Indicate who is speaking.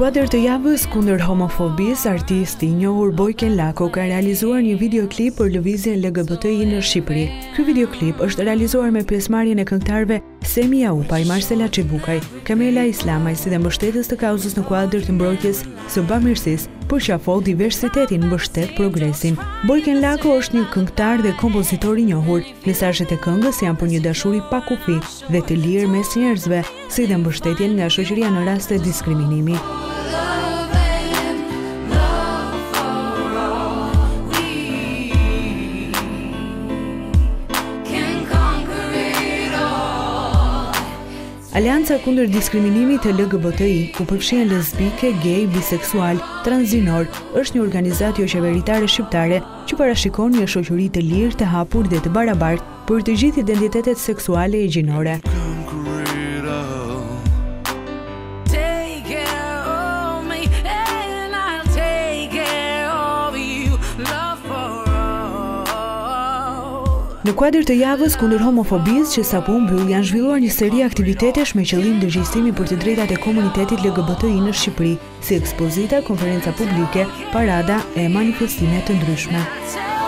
Speaker 1: kuadër të javës kundër homofobisë, artisti i njohur Bojken Lako ka realizuar një videoklip për lëvizjen LGBTI në Shqipëri. Ky videoklip është realizuar me pjesëmarrjen e këngëtarëve Semi Aupaj, Marcela Çebukaj, Kamela Islamaj, si dhe mbështetës të kauzës në kuadër të mbrojtjes së bamirësisë, përqafon diversitetin, mbështet progresin. Bojken Lako është një këngëtar dhe kompozitor i njohur. Mesazhet e këngës janë për një dashuri pa kufi dhe të lirë mes njerëzve, si dhe mbështetjen nga shoqëria në rast të diskriminimi. Alianca kundër diskriminimit të LGBTI, ku përfshihen lesbike, gay, biseksual, transgjinor, është një organizatë jo-qeveritare shqiptare që parashikon një shoqëri të lirë, të hapur dhe të barabartë për të gjithë identitetet seksuale e gjinore. Në kuadër të javës kundër homofobisë që sapo u mbyll, janë zhvilluar një seri aktivitetesh me qëllim ndërgjegjësimin për të drejtat e komunitetit LGBTI në Shqipëri, si ekspozita, konferenca publike, parada e manifestime të ndryshme.